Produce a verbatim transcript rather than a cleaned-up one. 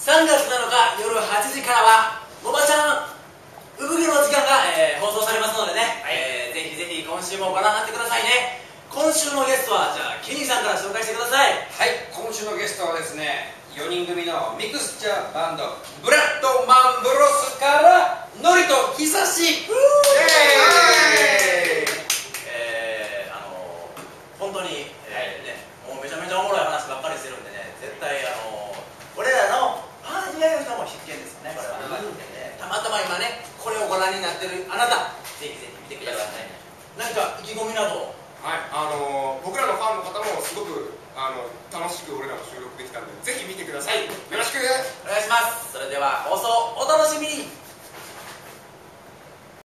さんがつなのか夜はちじからは「もばちゃん産毛の時間が」えー、放送されますのでね、はい、えー、ぜひぜひ今週もご覧になってくださいね。今週のゲストはじゃあケニーさんから紹介してください。 はい、今週のゲストはですね、よにん組のミクスチャーバンドブラッドマンブロスからノリとヒサシ。 えー、あのー、本当に、えーね、もうめちゃめちゃおもろい話ばっかりしてるんでね、絶対あのー、俺らのファン以外の人も必見ですよね、これは。ね、たまたま今ね、これをご覧になってるあなた、ぜひぜひ見てくださいね。何か意気込みなど。 はい、あのー、僕らのファンの方もすごくあの楽しく俺らも収録できたんで、ぜひ見てください。よろしくお願いします。それでは放送お楽しみに。